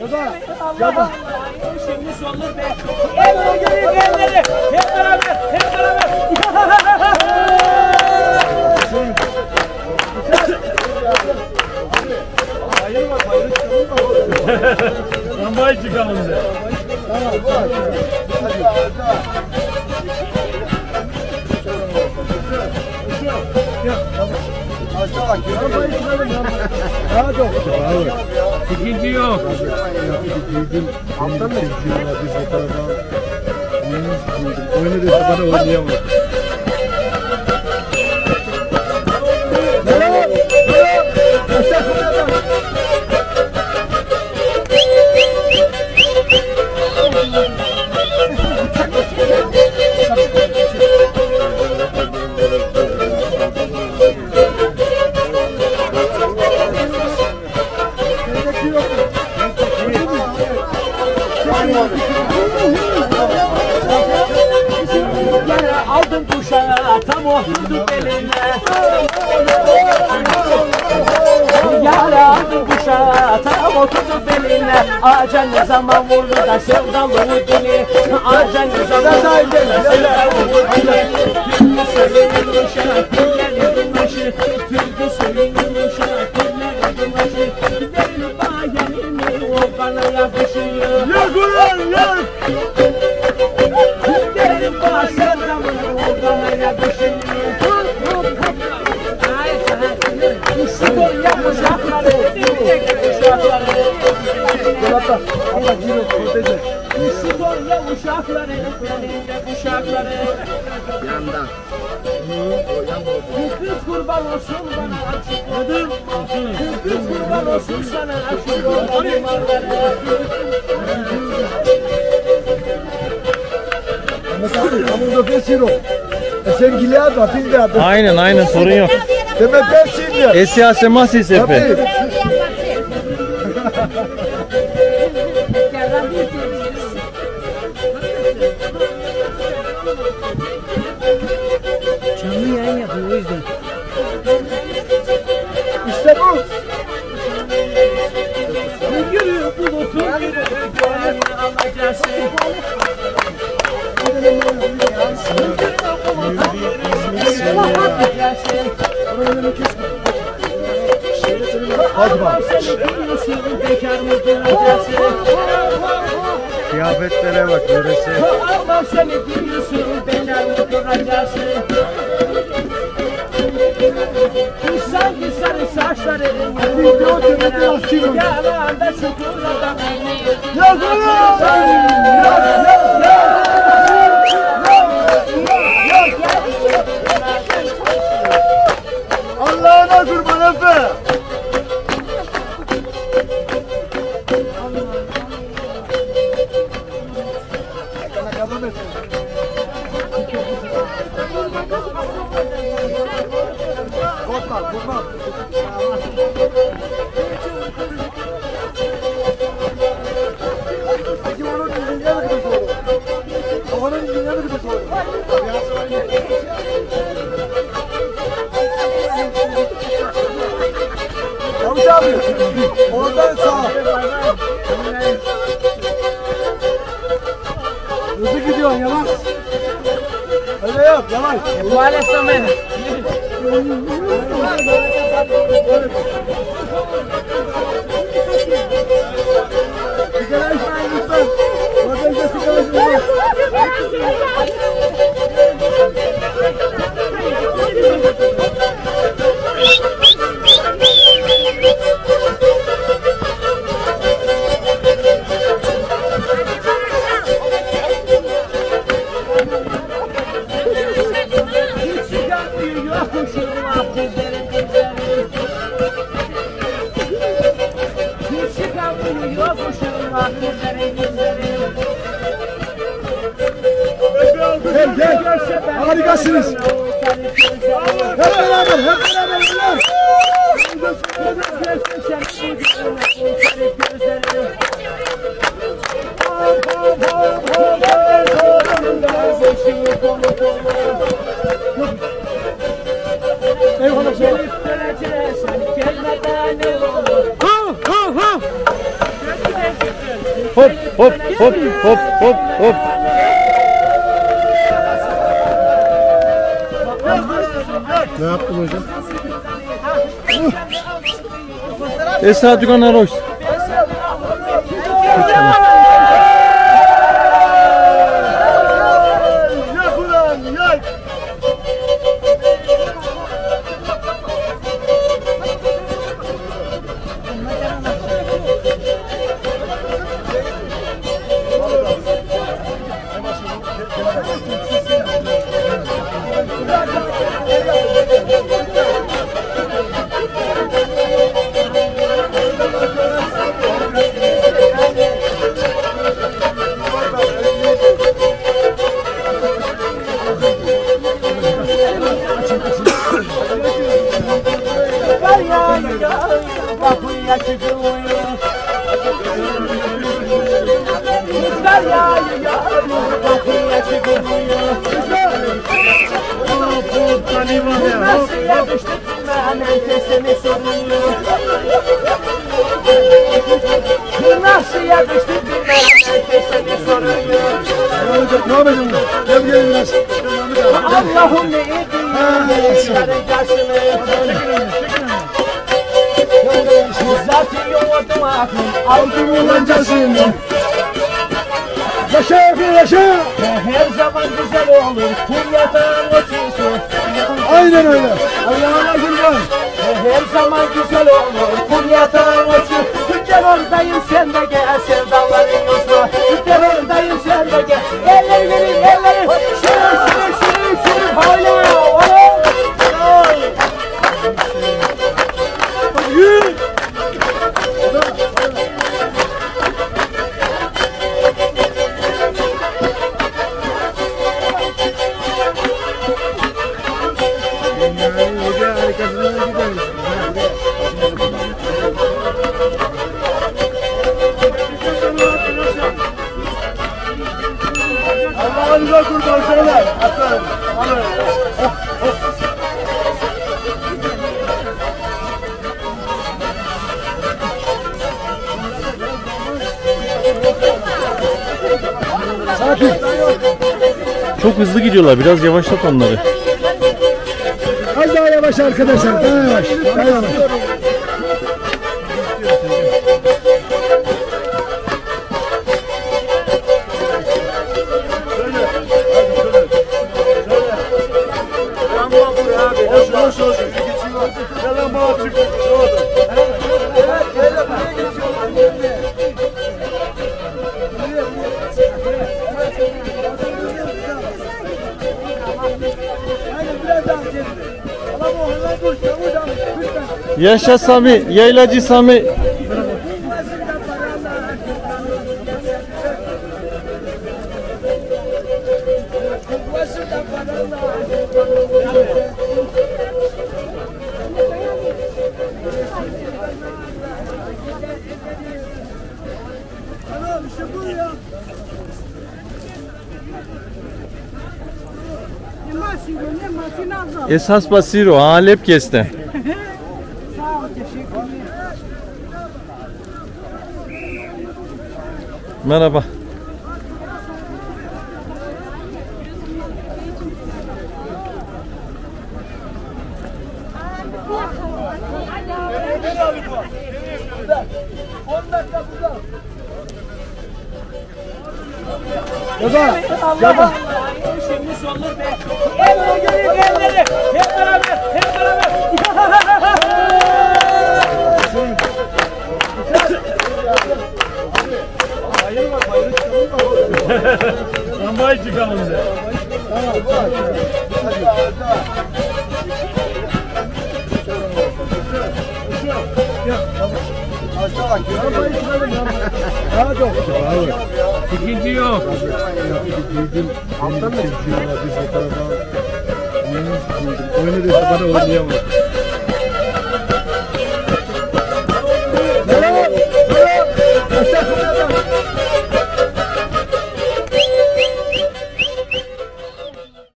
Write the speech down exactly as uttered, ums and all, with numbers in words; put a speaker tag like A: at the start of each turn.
A: Allah. Şimdi solur be. El o gelin elleri. Hep beraber. Hep beraber. Hayır bak. Hayır çıkalım. Lambayı çıkalım de. Tamam.
B: Aşağı bak. Lambayı çıkalım. Daha çok.
A: İkinci yok.
B: Alttan mı çekiyorlar biz bu tarafa? Oyunu da bana oynayamam.
A: Aldım kuşağı tam oturdu beline. Yara aldım kuşağı tam oturdu beline. Ağaca ne zaman vurdu da sevdalı dili. Ağaca ne zaman vurdu da sevdalı dili. Türkü söylenir uşağı küllerin başı. Türkü söylenir uşağı küllerin başı. Verin bayelini o bana yakışıyor.
B: Yak ulan yak!
A: Verin bahsedamını o bana yakışıyor. Uşakları yak uşakları. Uşakları.
B: Dolapta. Allah giriyor kurtacak.
A: Şu Konya uşakları, elinde uşakları.
B: Yandan.
A: Bu kız kurban olsun bana açık. Nedir? Bu kız kurban olsun sana açık olan limanları.
B: Mesela hamurda besir o. E sen gilead var, biz de yaptık.
C: Aynen aynen sorun yok.
B: Demek besir ya.
C: Esiyase mahsi sepe.
B: Tabii.
A: Canlı yayın yapıyor o yüzden.
B: İşte bu.
A: Yürü bulutun gönlünü alacaksın.
B: Hadi bak.
A: Bekar mı duracaksın?
C: Kıyafetlere bak yöresi.
A: Allah seni biliyorsun, bekar mı duracaksın? Sanki sarı saçların yalanda çukurlarda
B: Yak ulan! Yak yak yak! Allah'ına kurban Efe! Korkma, korkma. Peki onun dünya ne kadar soğuk? Onun dünya ne kadar soğuk? Yavuş abi, oradan sağa. Hızlı gidiyorsun yavaş. Öyle yap, yavaş.
A: ¿Cuál es tu menos?
B: Sigara içmeyin lütfen. Vatandaşa sigara içmeyin. Gel gel. Harikasınız. Hep beraber, hep beraber ulan. Eyvallah. Ha ha ha.
C: hop hop hop hop hop.
B: Ne yaptın hocam?
C: Esa Dükan Roş.
B: Yak ulan yak!
A: Nasıl yakıştı bilmem seni soruyor.
B: Ne yapacağım? Gel gel biraz.
A: Allah'ım ne edeyim yarıcasını. Zaten yoğurdum aklım aldım yolancasını.
B: Yaşa yaşa!
A: Her zaman güzel olur kum yatağın ötüsü.
B: Aynen öyle. Allah'ına kurban.
A: Her zaman güzel olur kum yatağın ötüsü. Hüccel oradayım sen de gel sevdaların yoksa. Hüccel oradayım sen de gel. Elleri verin elleri. Şuraya şuraya şuraya şuraya. Hala oğlum.
B: Yürü! Allah'ınıza kurban söyler. Aferin. Sakin.
C: Çok hızlı gidiyorlar. Biraz yavaşlat onları.
B: Az daha yavaş arkadaşlar. Daha yavaş. Daha yavaş. Hoş hoş hoş. Selam bana çık.
C: Yaşa Sami, yaylacı Sami. Esas Basiro, Alep Keste. Merhaba.
B: Baba,
A: Allah şimdi solur be. Elleri göreyim elleri. Hep beraber, hep beraber.
B: bayır var, bayır çıkalım mı?
C: Lambayı çıkalım de.
B: Tamam, hadi, hadi. Aşağı bak, lambayı çıkalım ya. Daha çok.
C: İkinci yok.
B: Alttan da çıkıyor. Biz o tarafa. Oyunu bana oynayamaz.